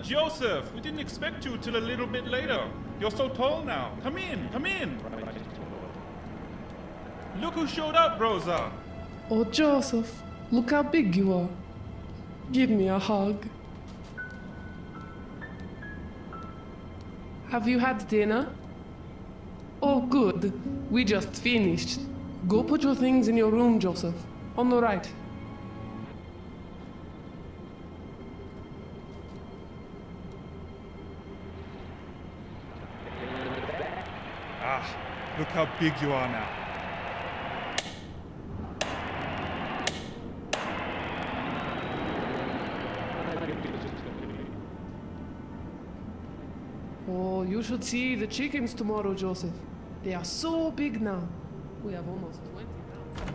Joseph, we didn't expect you till a little bit later. You're so tall now. Come in, come in. Look who showed up, Rosa. Oh, Joseph, look how big you are. Give me a hug. Have you had dinner? Oh, good. We just finished. Go put your things in your room, Joseph. On the right. Ah, look how big you are now. Oh, you should see the chickens tomorrow, Joseph. They are so big now. We have almost 20 now.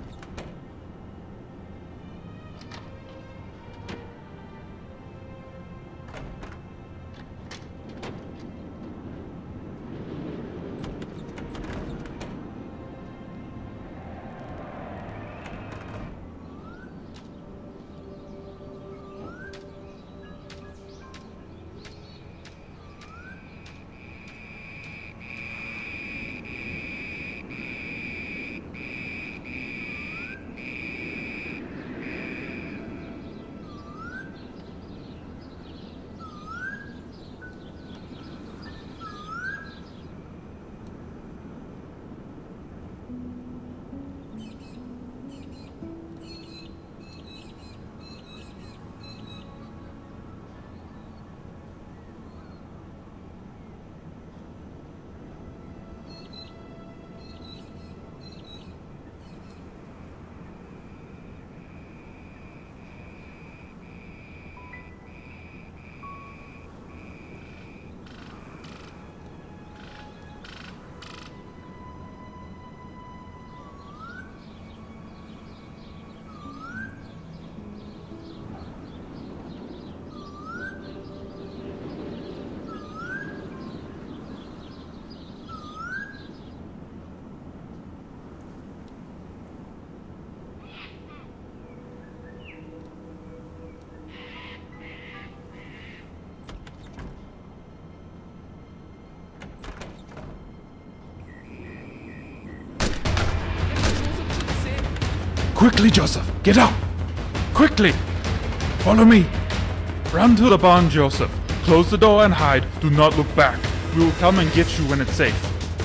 Quickly, Joseph, get out! Quickly! Follow me! Run to the barn, Joseph. Close the door and hide. Do not look back. We will come and get you when it's safe.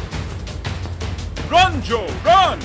Run, Joe! Run!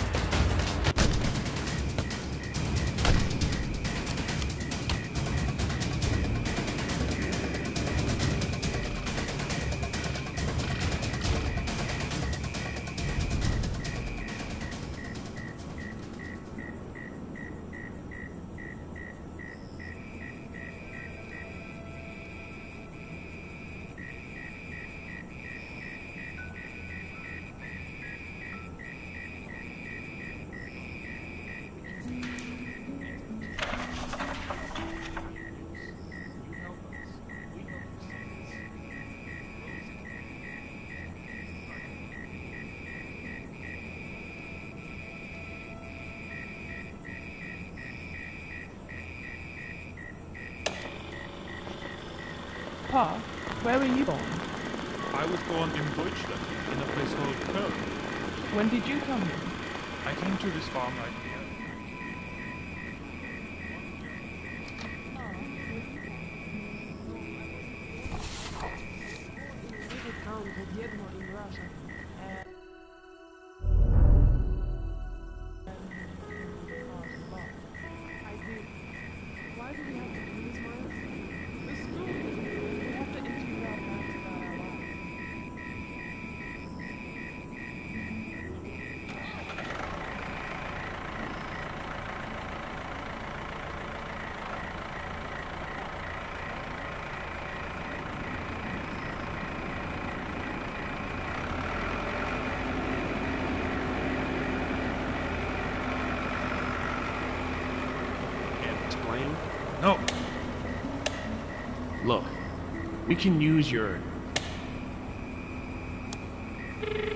Pa, where were you born? I was born in Deutschland, in a place called Köln. When did you come here? I came to this farm right here. No. Look, we can use your